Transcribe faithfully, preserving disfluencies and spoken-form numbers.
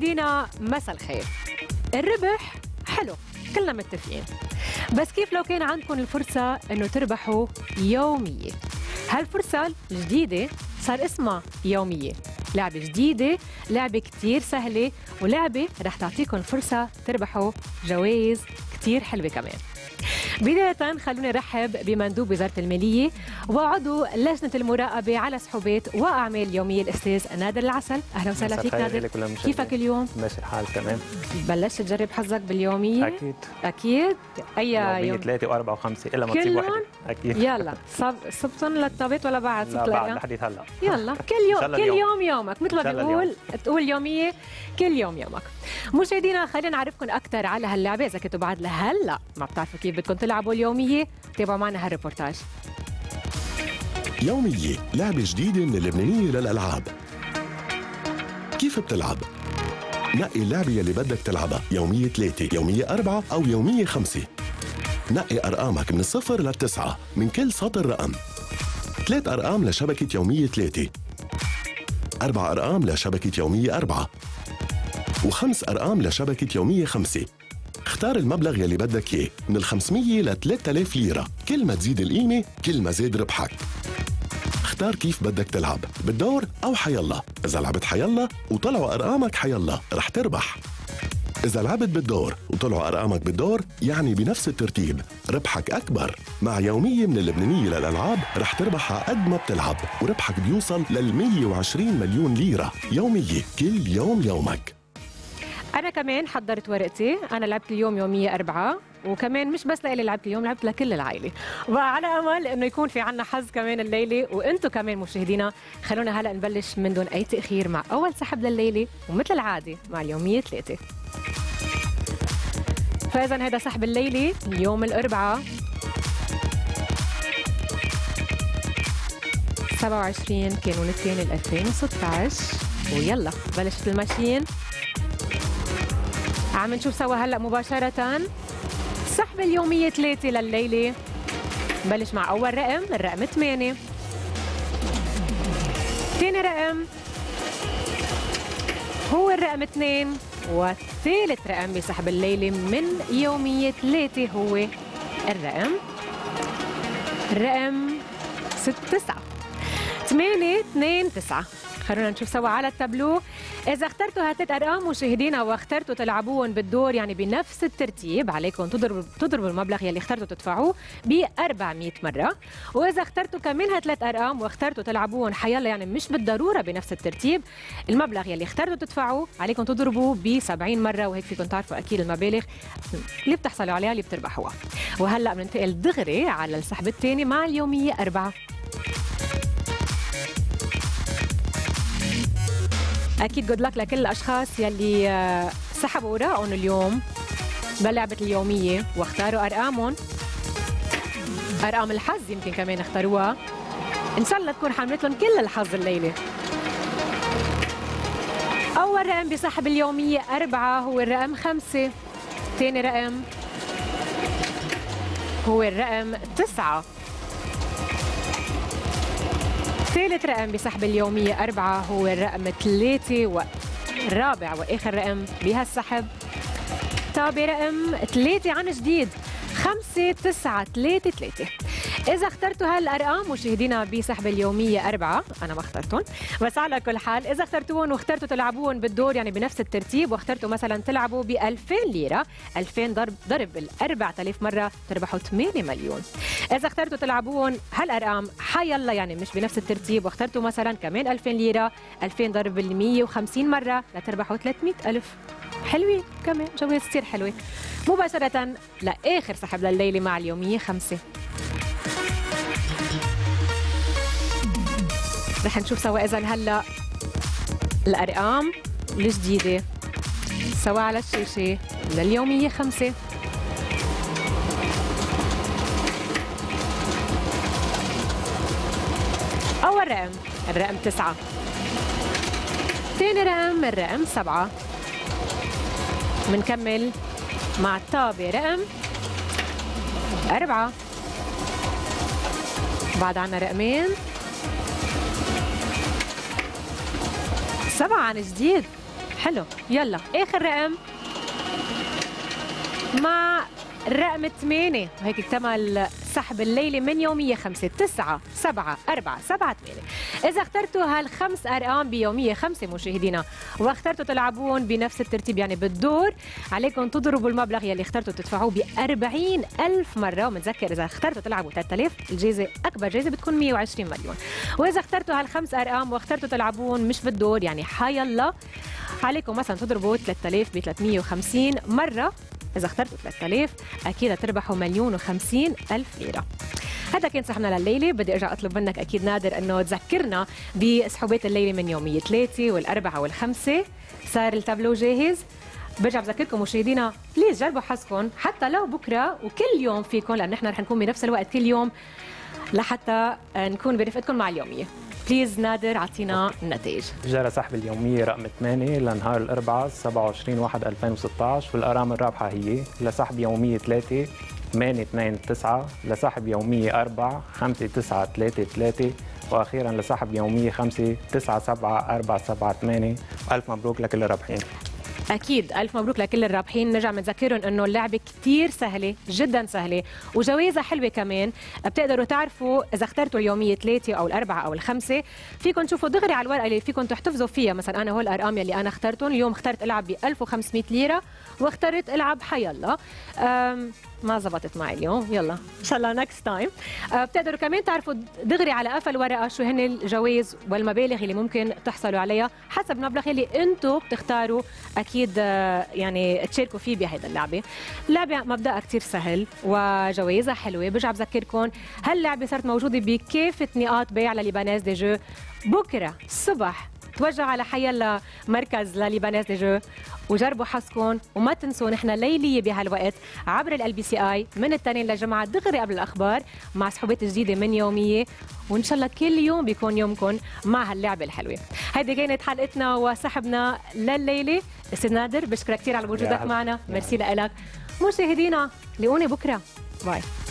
مشاهدينا مساء الخير. الربح حلو، كلنا متفقين، بس كيف لو كان عندكم الفرصة انه تربحوا يومية؟ هالفرصة الجديدة صار اسمها يومية، لعبة جديدة، لعبة كتير سهلة، ولعبة رح تعطيكم فرصة تربحوا جوائز كتير حلوة كمان. بداية خلوني نرحب بمندوب وزارة المالية وعضو لجنة المراقبة على سحوبات وأعمال يومية الأستاذ نادر العسل. أهلا وسهلا فيك نادر، كيفك اليوم؟ ماشي الحال تمام. بلشت تجرب حظك باليومية؟ أكيد أكيد. أي يومية يوم؟ ثلاثة وأربعة وخمسة إلا ما تصيب واحدة. أكيد. يلا صب صبتن للطابت ولا بعد؟ لا بعد لحديت هلا. يلا كل يوم كل يوم يومك، مثل ما بيقول تقول يومية كل يوم يومك. مشاهدينا خلينا نعرفكم أكثر على هاللعبة، إذا كنتوا بعد لهلا ما بتعرفوا كيف بدكم تلعبوا اليومية تابعوا معنا هالريبورتاج. يومية لعبة جديدة من اللبنانية للألعاب. كيف بتلعب؟ نقي اللعبة يلي بدك تلعبها، يومية ثلاثة، يومية أربعة أو يومية خمسة. نقي أرقامك من الصفر للتسعة من كل سطر رقم. ثلاث أرقام لشبكة يومية ثلاثة، أربع أرقام لشبكة يومية أربعة، وخمس أرقام لشبكة يومية خمسة. اختار المبلغ يلي بدك اياه من ال خمسمية ل ثلاثة آلاف ليرة، كل ما تزيد القيمة كل ما زاد ربحك. اختار كيف بدك تلعب، بالدور أو حيالله. إذا لعبت حيالله وطلعوا أرقامك حيالله رح تربح. إذا لعبت بالدور وطلعوا أرقامك بالدور يعني بنفس الترتيب ربحك أكبر. مع يومية من اللبنانية للألعاب رح تربح قد ما بتلعب، وربحك بيوصل لل مية وعشرين مليون ليرة. يومية كل يوم يومك. أنا كمان حضرت ورقتي، أنا لعبت اليوم يومية أربعة، وكمان مش بس لإلي لعبت اليوم، لعبت لكل العائلة، وعلى أمل إنه يكون في عنا حظ كمان الليلة، وأنتم كمان مشاهدينا. خلونا هلأ نبلش من دون أي تأخير مع أول سحب لليلة، ومثل العادة مع اليومية ثلاثة. فإذا هذا سحب الليلة اليوم الأربعاء سبعة وعشرين كانون الثاني ألفين وستة عشر، ويلا بلشت الماشين. عم نشوف سوا هلا مباشرة سحب اليومية ثلاثة لليلة. بلش مع أول رقم، الرقم ثمانية. ثاني رقم هو الرقم اثنين، والثالث رقم بسحب الليلة من يومية ثلاثة هو الرقم الرقم ستة تسعة. ثمانية اثنين تسعة. خلونا نشوف سوا على التابلو. إذا اخترتوا هالثلاث أرقام مشاهدينا واخترتوا تلعبوهم بالدور يعني بنفس الترتيب، عليكم تضربوا تضربوا المبلغ يلي اخترتوا تدفعوه ب أربعمية مرة. وإذا اخترتوا كمان هالثلاث أرقام واخترتوا تلعبوهم حيالله يعني مش بالضرورة بنفس الترتيب، المبلغ يلي اخترتوا تدفعوه عليكم تضربوه ب سبعين مرة، وهيك فيكم تعرفوا أكيد المبالغ اللي بتحصلوا عليها اللي بتربحوها. وهلا بننتقل دغري على السحب الثاني مع اليومية أربعة. أكيد جود لك لكل الأشخاص يلي سحبوا أوراقهم اليوم بلعبة اليومية واختاروا أرقامهم، أرقام الحظ يمكن كمان اختاروها. إن شاء الله تكون حملت لهم كل الحظ الليلة. أول رقم بسحب اليومية أربعة هو الرقم خمسة. ثاني رقم هو الرقم تسعة. ثالث رقم بسحب اليومية أربعة هو الرقم ثلاثة، والرابع وآخر رقم بهالسحب تابع رقم ثلاثة عن جديد، خمسة تسعة ثلاثة ثلاثة. إذا اخترتوا هالأرقام مشاهدينا بسحب اليومية أربعة، أنا ما اخترتهم، بس على كل حال إذا اخترتوهم واخترتوا تلعبوهم بالدور يعني بنفس الترتيب، واخترتوا مثلا تلعبوا ب ألفين ليرة، ألفين ضرب ضرب ال أربعة آلاف مرة تربحوا ثمانية مليون. إذا اخترتوا تلعبوهم هالأرقام حيالله يعني مش بنفس الترتيب، واخترتوا مثلا كمان ألفين ليرة، ألفين ضرب ال مية وخمسين مرة لتربحوا ثلاثمية ألف. حلوين كمان، جوائز كثير حلوة. مباشرة لآخر سحب لليلة مع اليومية خمسة. رح نشوف سوا إذا هلا الأرقام الجديدة سوا على الشاشة لليومية خمسة. أول رقم الرقم تسعة. ثاني رقم الرقم سبعة. منكمل مع التابع رقم أربعة. بعد عنا رقمين سبعة عن جديد. حلو. يلا اخر رقم مع رقم ثمانية، وهيك اكتمل سحب الليلة من يومية خمسة. تسعة سبعة أربعة سبعة ثمانية. إذا اخترتوا هالخمس أرقام بيومية خمسة مشاهدينا واخترتوا تلعبون بنفس الترتيب يعني بالدور، عليكم تضربوا المبلغ يلي اخترتوا تدفعوه ب أربعين ألف مرة. ومتذكر إذا اخترتوا تلعبوا ثلاثة آلاف الجائزة أكبر جائزة بتكون مية وعشرين مليون. وإذا اخترتوا هالخمس أرقام واخترتوا تلعبون مش بالدور يعني حيالله، عليكم مثلا تضربوا ثلاثة آلاف ب ثلاثمية وخمسين مرة. إذا اخترتوا ثلاثة آلاف أكيد تربحوا مليون وخمسين ألف ليرة. هذا كان سحبنا لليلة. بدي أرجع أطلب منك أكيد نادر أنه تذكرنا بسحوبات الليلة من يومية ثلاثة والأربعة والخمسة. صار التابلو جاهز. برجع بذكركم مشاهدينا بليز جربوا حظكم حتى لو بكرة وكل يوم فيكم، لأن نحن رح نكون بنفس الوقت كل يوم لحتى نكون برفقتكم مع اليومية. بليز نادر اعطينا النتائج. جرى سحب اليوميه رقم ثمانية لنهار الاربعاء سبعة وعشرين واحد ألفين وستة عشر، والارقام الرابحه هي لسحب يوميه ثلاثة ثمانية اثنين تسعة، لسحب يوميه أربعة خمسة تسعة ثلاثة ثلاثة، واخيرا لسحب يوميه خمسة تسعة سبعة أربعة سبعة ثمانية. الف مبروك لكل الرابحين. أكيد ألف مبروك لكل الرابحين. نرجع بنذكرهم إنه اللعبة كتير سهلة جدا سهلة وجوائزها حلوة كمان. بتقدروا تعرفوا إذا اخترتوا اليومية ثلاثة أو الأربعة أو الخمسة، فيكم تشوفوا دغري على الورقة اللي فيكم تحتفظوا فيها. مثلا أنا هو الأرقام يلي أنا اخترتهم اليوم. اخترت ألعب ب ألف وخمسمية ليرة واخترت ألعب حيالله. ما زبطت معي اليوم، يلا ان شاء الله نكست تايم. بتقدروا كمان تعرفوا دغري على قفا الورقه شو هن الجوائز والمبالغ اللي ممكن تحصلوا عليها حسب المبلغ اللي انتم بتختاروا اكيد يعني تشاركوا فيه بهيدا اللعبه. اللعبه مبدأها كثير سهل وجوائزها حلوه. برجع بذكركم هاللعبه صارت موجوده بكافه نقاط بيع لليبانيز دي جو. بكره الصبح توجهوا على حيلا مركز لليبانيز دي جو وجربوا حظكم. وما تنسوا نحن ليليه بهالوقت عبر ال بي سي اي من التنين للجمعه دغري قبل الاخبار مع سحوبات جديده من يوميه، وان شاء الله كل يوم بيكون يومكم مع هاللعبه الحلوه. هيدي كانت حلقتنا وسحبنا لليله. استاذ نادر بشكرك كثير على وجودك معنا. ميرسي لك. مشاهدينا لاقوني بكره. باي.